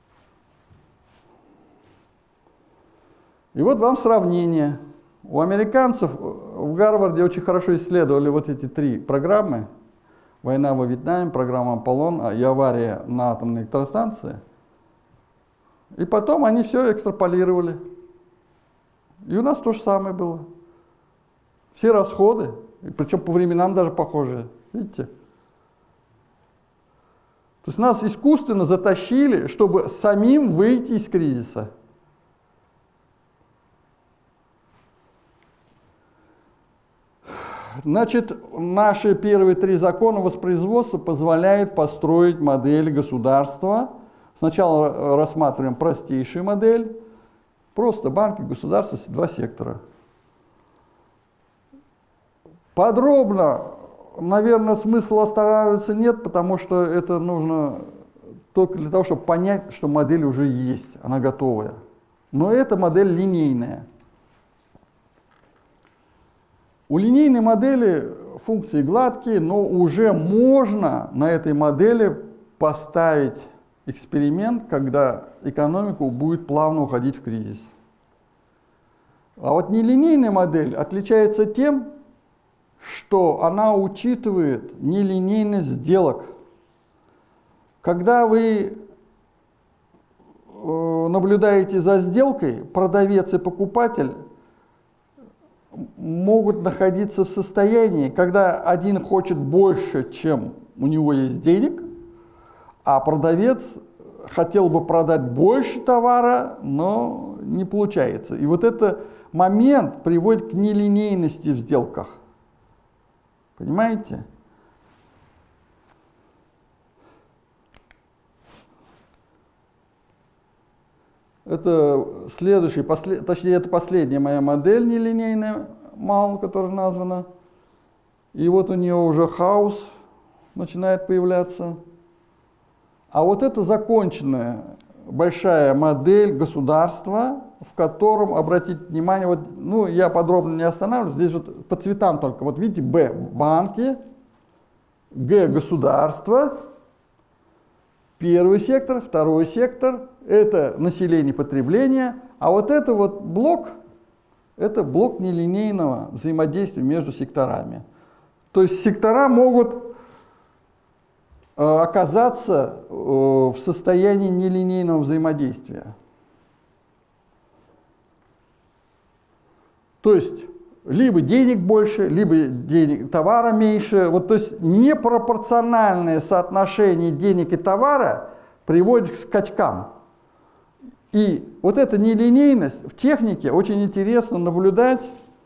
И вот вам сравнение. У американцев в Гарварде очень хорошо исследовали вот эти три программы. Война во Вьетнаме, программа Аполлон и авария на атомной электростанции. И потом они все экстраполировали. И у нас то же самое было. Все расходы, причем по временам даже похожие. Видите? То есть нас искусственно затащили, чтобы самим выйти из кризиса. Значит, наши первые три закона воспроизводства позволяют построить модель государства. Сначала рассматриваем простейшую модель. Просто банки, государство, два сектора. Подробно наверное, смысла останавливаться нет, потому что это нужно только для того, чтобы понять, что модель уже есть, она готовая. Но эта модель линейная. У линейной модели функции гладкие, но уже можно на этой модели поставить эксперимент, когда экономика будет плавно уходить в кризис. А вот нелинейная модель отличается тем, что она учитывает нелинейность сделок. Когда вы наблюдаете за сделкой, продавец и покупатель могут находиться в состоянии, когда один хочет больше, чем у него есть денег, а продавец хотел бы продать больше товара, но не получается. И вот этот момент приводит к нелинейности в сделках. Понимаете? Это следующий, послед, точнее, это последняя моя модель нелинейная, мал, которая названа. И вот у нее уже хаос начинает появляться. А вот это законченная большая модель государства, в котором, обратите внимание, вот, ну, я подробно не останавливаюсь, здесь вот по цветам только. Вот видите, Б – банки, Г – государство, первый сектор, второй сектор – это население, потребление, а вот это вот блок – это блок нелинейного взаимодействия между секторами. То есть сектора могут э, оказаться э, в состоянии нелинейного взаимодействия. То есть либо денег больше, либо денег, товара меньше. Вот, то есть непропорциональное соотношение денег и товара приводит к скачкам. И вот эта нелинейность в технике очень интересно наблюдать.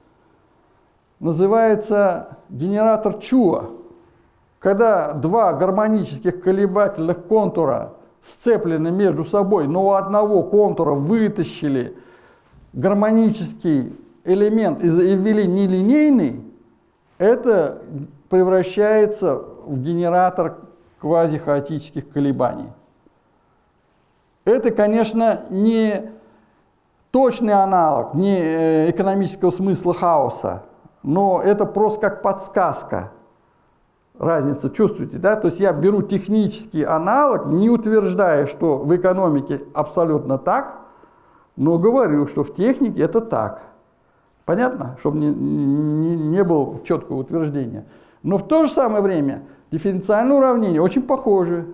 Называется генератор Чуа. Когда два гармонических колебательных контура сцеплены между собой, но у одного контура вытащили гармонический элемент и ввели нелинейный, это превращается в генератор квазихаотических колебаний. Это, конечно, не точный аналог, не экономического смысла хаоса, но это просто как подсказка. Разница, чувствуете, да? То есть я беру технический аналог, не утверждая, что в экономике абсолютно так, но говорю, что в технике это так. Понятно? Чтобы не, не, не было четкого утверждения. Но в то же самое время дифференциальные уравнения очень похожи.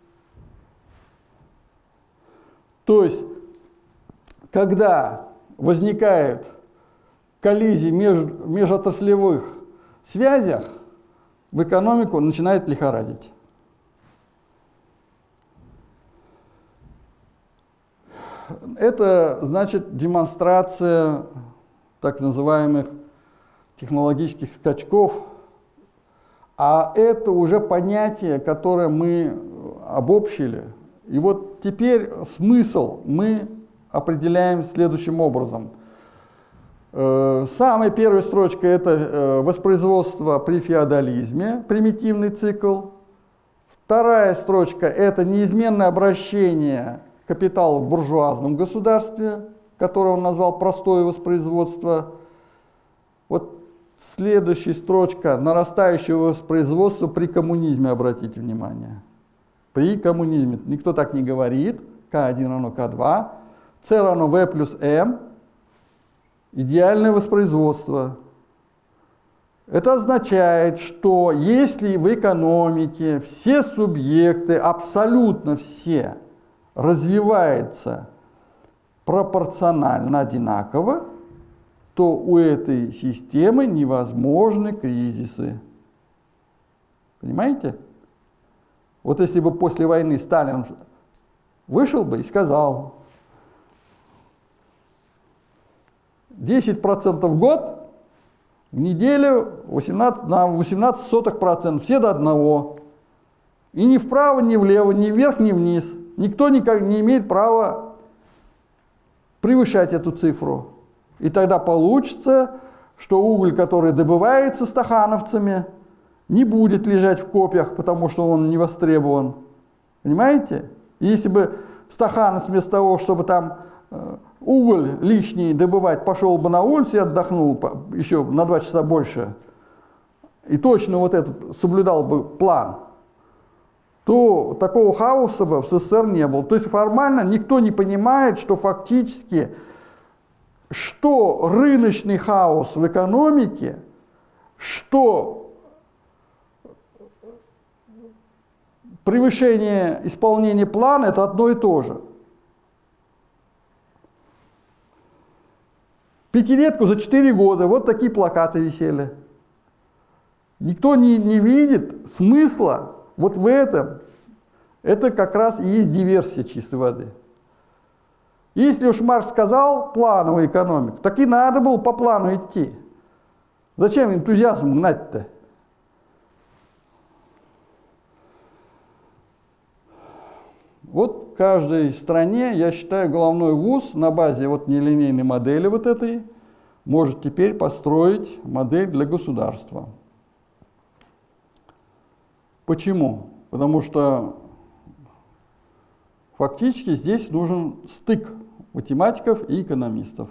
То есть, когда возникает коллизия между, межотраслевых связях, в экономику начинает лихорадить. Это значит демонстрация так называемых технологических скачков, а это уже понятие, которое мы обобщили. И вот теперь смысл мы определяем следующим образом. Самая первая строчка – это воспроизводство при феодализме, примитивный цикл. Вторая строчка – это неизменное обращение капитала в буржуазном государстве, которое он назвал простое воспроизводство. Вот следующая строчка – нарастающее воспроизводство при коммунизме, обратите внимание. При коммунизме. Никто так не говорит. К один равно К два. С равно В плюс М. Идеальное воспроизводство. Это означает, что если в экономике все субъекты, абсолютно все, развиваются пропорционально одинаково, то у этой системы невозможны кризисы. Понимаете? Вот если бы после войны Сталин вышел бы и сказал: десять процентов в год, в неделю восемнадцать, на восемнадцать сотых процента, все до одного. И ни вправо, ни влево, ни вверх, ни вниз. Никто никак не имеет права превышать эту цифру. И тогда получится, что уголь, который добывается стахановцами, не будет лежать в копьях, потому что он не востребован. Понимаете? Если бы Стаханов вместо того, чтобы там э, уголь лишний добывать, пошел бы на улицу и отдохнул по, еще на два часа больше, и точно вот этот соблюдал бы план, то такого хаоса бы в СССР не было. То есть формально никто не понимает, что фактически, что рыночный хаос в экономике, что превышение исполнения плана – это одно и то же. Пятилетку за четыре года, вот такие плакаты висели. Никто не, не видит смысла вот в этом. Это как раз и есть диверсия чистой воды. Если уж Маркс сказал плановую экономику, так и надо было по плану идти. Зачем энтузиазм гнать-то? Вот в каждой стране, я считаю, головной вуз на базе вот нелинейной модели вот этой может теперь построить модель для государства. Почему? Потому что фактически здесь нужен стык математиков и экономистов.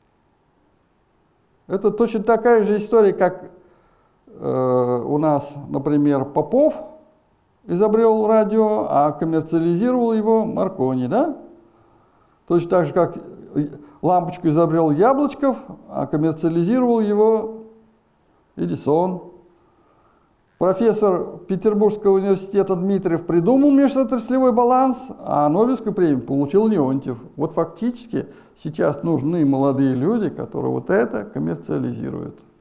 Это точно такая же история, как э, у нас, например, Попов изобрел радио, а коммерциализировал его Маркони, да? Точно так же, как лампочку изобрел Яблочков, а коммерциализировал его Эдисон. Профессор Петербургского университета Дмитриев придумал межотраслевой баланс, а Нобелевскую премию получил Леонтьев. Вот фактически сейчас нужны молодые люди, которые вот это коммерциализируют.